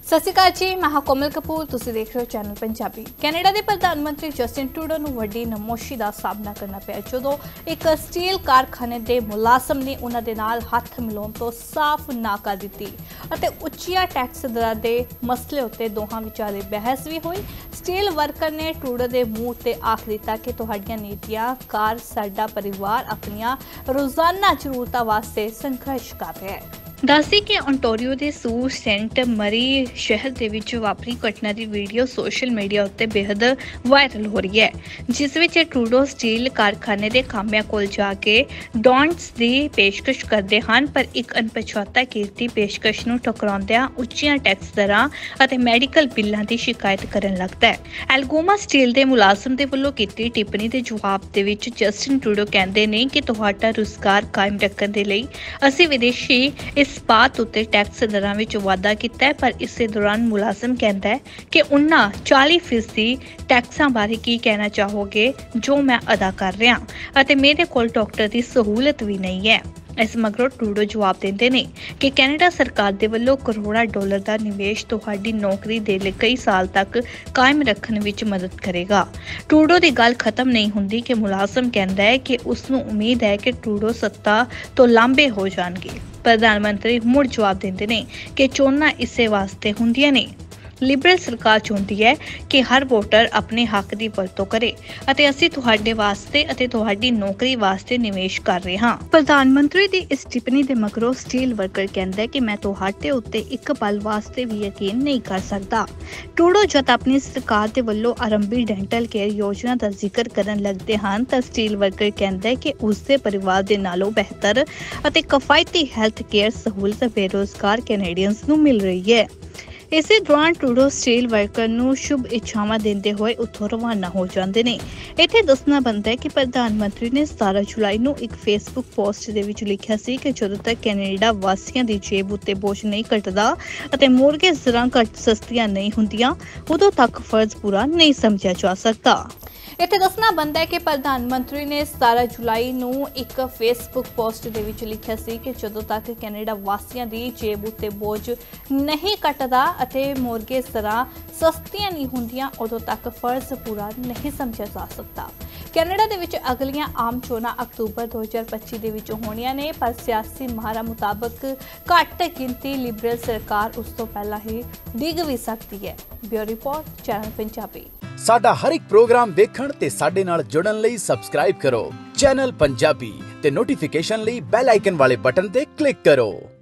ਸਤਿ ਸ਼੍ਰੀ ਅਕਾਲ ਜੀ, ਮੈਂ ਕੋਮਲ ਕਪੂਰ। ਤੁਸੀਂ ਦੇਖ ਰਹੇ ਹੋ ਚੈਨਲ ਪੰਜਾਬੀ। ਕੈਨੇਡਾ ਦੇ ਪ੍ਰਧਾਨ ਮੰਤਰੀ ਜਸਟਿਨ ਟਰੂਡੋ ਨੂੰ ਵੱਡੀ ਨਮੋਸ਼ੀ ਦਾ ਸਾਹਮਣਾ ਕਰਨਾ ਪਿਆ ਜਦੋਂ ਇੱਕ ਸਟੀਲ ਕਾਰਖਾਨੇ ਦੇ ਮੁਲਾਜ਼ਮ ਨੇ ਉਹਨਾਂ ਦੇ ਨਾਲ ਹੱਥ ਮਿਲਾਉਣ ਤੋਂ ਸਾਫ਼ ਨਾ ਕਰ ਦਿੱਤੀ ਅਤੇ ਉੱਚੀਆਂ ਟੈਕਸ ਦਰਾਂ ਦੇ ਮਸਲੇ ਉੱਤੇ ਦੋਹਾਂ ਵਿਚਾਲੇ ਬਹਿਸ ਵੀ ਹੋਈ। ਸਟੀਲ ਵਰਕਰ ਨੇ ਟਰੂਡੋ ਦੇ ਮੂੰਹ ਤੇ ਆਖ ਦਿੱਤਾ ਕਿ ਤੁਹਾਡੀਆਂ ਨੀਤੀਆਂ ਕਾਰ ਸਾਡਾ ਪਰਿਵਾਰ ਆਪਣੀਆਂ ਰੋਜ਼ਾਨਾ ਜ਼ਰੂਰਤਾਂ ਵਾਸਤੇ ਸੰਘਰਸ਼ ਕਰ ਰਿਹਾ ਹੈ। ਦੱਸਦੇ ਕਿ ਓਨਟਾਰੀਓ ਦੇ ਸੂਰ ਸੇਂਟ ਮਰੀ ਸ਼ਹਿਰ ਦੇ ਵਿੱਚ ਵਾਪਰੀ ਘਟਨਾ ਦੀ ਵੀਡੀਓ ਸੋਸ਼ਲ ਮੀਡੀਆ ਉੱਤੇ ਬੇहद ਵਾਇਰਲ ਹੋ ਰਹੀ ਹੈ, ਜਿਸ ਵਿੱਚ ਟਰੂਡੋ ਸਟੀਲ ਕਾਰਖਾਨੇ ਦੇ ਕਾਮਿਆਂ ਕੋਲ ਜਾ ਕੇ ਡੋਨਟਸ ਦੀ ਪੇਸ਼ਕਸ਼ ਕਰਦੇ ਹਨ, ਪਰ ਇੱਕ ਅਣਪਛਾਤਾ ਕੀਰਤੀ ਪੇਸ਼ਕਸ਼ ਨੂੰ ਠੁਕਰਾਉਂਦਿਆਂ ਉੱਚੀਆਂ ਟੈਕਸ ਦਰਾਂ ਅਤੇ ਮੈਡੀਕਲ ਬਿੱਲਾਂ ਦੀ ਸ਼ਿਕਾਇਤ ਕਰਨ ਲੱਗਦਾ ਹੈ। ਐਲਗੋਮਾ ਸਟੀਲ ਦੇ ਮੁਲਾਜ਼ਮ ਦੇ ਵੱਲੋਂ ਕੀਤੀ ਟਿੱਪਣੀ ਦੇ ਜਵਾਬ ਦੇ ਵਿੱਚ ਜਸਟਿਨ ਟਰੂਡੋ ਕਹਿੰਦੇ ਨੇ ਕਿ ਤੁਹਾਡਾ ਰੁਜ਼ਗਾਰ ਕਾਇਮ ਰੱਖਣ ਦੇ ਲਈ ਅਸੀਂ ਵਿਦੇਸ਼ੀ ਇਸ ਬਾਤ ਉੱਤੇ ਟੈਕਸ ਦਰਾਂ ਵਿੱਚ ਵਾਧਾ ਕੀਤਾ ਹੈ, ਪਰ ਇਸੇ ਦੌਰਾਨ ਮੁਲਾਜ਼ਮ ਕਹਿੰਦਾ ਹੈ ਕਿ ਉਹਨਾਂ 40% ਟੈਕਸਾਂ ਬਾਰੇ ਕੀ ਕਹਿਣਾ ਚਾਹੋਗੇ ਜੋ ਮੈਂ ਅਦਾ ਕਰ ਰਿਹਾ ਅਤੇ ਮੇਰੇ ਕੋਲ ਡਾਕਟਰ ਦੀ ਸਹੂਲਤ ਵੀ ਨਹੀਂ ਹੈ। ਇਸ ਮਗਰੋਂ ਟਰੂਡੋ ਜਵਾਬ ਦਿੰਦੇ ਨੇ ਕਿ ਕੈਨੇਡਾ ਸਰਕਾਰ ਦੇ ਵੱਲੋਂ ਕਰੋੜਾਂ ਡਾਲਰ ਦਾ ਨਿਵੇਸ਼ ਤੁਹਾਡੀ ਨੌਕਰੀ ਦੇ ਲਈ ਕਈ ਸਾਲ ਤੱਕ ਕਾਇਮ ਰੱਖਣ ਵਿੱਚ ਮਦਦ ਕਰੇਗਾ। ਟਰੂਡੋ ਦੀ ਗੱਲ ਖਤਮ ਨਹੀਂ ਹੁੰਦੀ ਕਿ ਮੁਲਾਜ਼ਮ ਕਹਿੰਦਾ ਹੈ ਕਿ ਉਸ ਨੂੰ ਉਮੀਦ ਹੈ ਕਿ ਟਰੂਡੋ ਸੱਤਾ ਤੋਂ ਲਾਂਭੇ ਹੋ ਜਾਣਗੇ। ਪ੍ਰਧਾਨ ਮੰਤਰੀ ਮੁੜ ਜਵਾਬ ਦਿੰਦੇ ਨੇ ਕਿ ਚੋਣਾਂ ਇਸੇ ਵਾਸਤੇ ਹੁੰਦੀਆਂ ਨੇ। ਲਿਬਰਲ ਸਰਕਾਰ ਚਾਹੁੰਦੀ ਹੈ ਕਿ ਹਰ ਵੋਟਰ ਆਪਣੇ ਹੱਕ ਦੀ ਵਰਤੋਂ ਕਰੇ ਅਤੇ ਅਸੀਂ ਤੁਹਾਡੇ ਵਾਸਤੇ ਅਤੇ ਤੁਹਾਡੀ ਨੌਕਰੀ ਵਾਸਤੇ ਨਿਵੇਸ਼ ਕਰ ਰਹੇ ਹਾਂ। ਪ੍ਰਧਾਨ ਮੰਤਰੀ ਦੀ ਇਸ ਟਿੱਪਣੀ ਦੇ ਮਗਰੋਂ ਸਟੀਲ ਵਰਕਰ ਕਹਿੰਦਾ ਹੈ ਕਿ ਮੈਂ ਤੁਹਾਡੇ ਉੱਤੇ ਇੱਕ ਪਲ ਵਾਸਤੇ ਵੀ ਯਕੀਨ ਨਹੀਂ ਕਰ ਸਕਦਾ। ਟਰੂਡੋ ਜਦ ਆਪਣੀ ਸਰਕਾਰ ਦੇ ਵੱਲੋਂ ਆਰੰਭੀ ਡੈਂਟਲ ਕੇਅਰ ਯੋਜਨਾ ਦਾ ਜ਼ਿਕਰ ਕਰਨ ਲੱਗਦੇ ਹਨ ਤਾਂ ਸਟੀਲ ਵਰਕਰ ਕਹਿੰਦਾ ਹੈ ਕਿ ਉਸ ਦੇ ਪਰਿਵਾਰ ਦੇ ਨਾਲੋਂ ਬਿਹਤਰ ਅਤੇ ਕਿਫਾਇਤੀ ਹੈਲਥ ਕੇਅਰ ਸਹੂਲਤ ਬੇਰੁਜ਼ਗਾਰ ਕੈਨੇਡੀਅਨਸ ਨੂੰ ਮਿਲ ਰਹੀ ਹੈ। ਇਸੇ ਦੌਰਾਨ ਟਰੂਡੋ ਸਟੀਲ ਵਰਕਰ ਨੂੰ ਸ਼ੁਭ ਇੱਛਾਵਾਂ ਦਿੰਦੇ ਹੋਏ ਉੱਥੋਂ ਰਵਾਨਾ ਹੋ ਜਾਂਦੇ ਨੇ। ਇੱਥੇ ਦੱਸਣਾ ਬਣਦਾ ਹੈ ਕਿ ਪ੍ਰਧਾਨ ਮੰਤਰੀ ਨੇ 17 ਜੁਲਾਈ ਨੂੰ ਇੱਕ ਫੇਸਬੁੱਕ ਪੋਸਟ ਦੇ ਵਿੱਚ ਲਿਖਿਆ ਸੀ ਕਿ ਜਦੋਂ ਤੱਕ ਕੈਨੇਡਾ ਵਾਸੀਆਂ ਦੀ ਜੇਬ ਉੱਤੇ ਬੋਝ ਨਹੀਂ ਘਟਦਾ ਅਤੇ ਮੋਰਗੇਜ ਦਰਾਂ ਘੱਟ ਸਸਤੀਆਂ ਨਹੀਂ ਹੁੰਦੀਆਂ, ਉਦੋਂ ਤੱਕ ਫਰਜ਼ ਪੂਰਾ ਨਹੀਂ ਸਮਝਿਆ ਜਾ ਸਕਦਾ। ਇੱਥੇ ਦੱਸਣਾ ਬਣਦਾ ਹੈ ਕਿ ਪ੍ਰਧਾਨ ਮੰਤਰੀ ਨੇ 17 ਜੁਲਾਈ ਨੂੰ ਇੱਕ ਫੇਸਬੁੱਕ ਪੋਸਟ ਦੇ ਵਿੱਚ ਲਿਖਿਆ ਸੀ ਕਿ ਜਦੋਂ ਤੱਕ ਕੈਨੇਡਾ ਵਾਸੀਆਂ ਦੀ ਜੇਬ ਉੱਤੇ ਬੋਝ ਨਹੀਂ ਘਟਦਾ ਅਤੇ ਮੋਰਗੇਜ ਦਰਾਂ ਸਸਤੀਆਂ ਨਹੀਂ ਹੁੰਦੀਆਂ, ਉਦੋਂ ਤੱਕ ਫਰਜ਼ ਪੂਰਾ ਨਹੀਂ ਸਮਝਿਆ ਜਾ ਸਕਦਾ। ਕੈਨੇਡਾ ਦੇ ਵਿੱਚ ਅਗਲੀਆਂ ਆਮ ਚੋਣਾਂ ਅਕਤੂਬਰ 2025 ਦੇ ਵਿੱਚ ਹੋਣੀਆਂ ਨੇ, ਪਰ ਸਿਆਸੀ ਮਾਹਰਾਂ ਮੁਤਾਬਕ ਘੱਟ ਗਿਣਤੀ ਲਿਬਰਲ ਸਰਕਾਰ ਉਸ ਤੋਂ ਪਹਿਲਾਂ ਹੀ ਡਿੱਗ ਵੀ ਸਕਦੀ ਹੈ। Bureau report, channel Punjabi. ਸਾਡਾ ਹਰ ਇੱਕ ਪ੍ਰੋਗਰਾਮ ਦੇਖਣ ਤੇ ਸਾਡੇ ਨਾਲ ਜੁੜਨ ਲਈ ਸਬਸਕ੍ਰਾਈਬ ਕਰੋ ਚੈਨਲ ਪੰਜਾਬੀ ਤੇ ਨੋਟੀਫਿਕੇਸ਼ਨ ਲਈ ਬੈਲ ਆਈਕਨ ਵਾਲੇ ਬਟਨ ਤੇ ਕਲਿੱਕ ਕਰੋ।